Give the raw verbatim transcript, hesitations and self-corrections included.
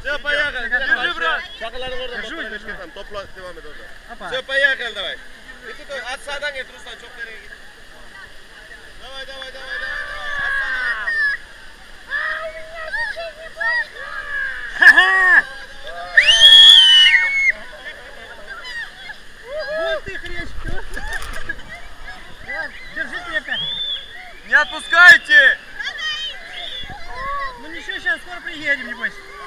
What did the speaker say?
Все, поехали. Держи, брат. Держу. Там топла devam et orada. Опа. Все, поехали, давай. Git tut, at sağdan getir Ruslan, çok nereye git. Давай, давай, давай, давай. At sağdan. Ха-ха! Вот ты хрещу. Держи крепко. Не отпускайте! Ну ничего, сейчас скоро приедем, небось.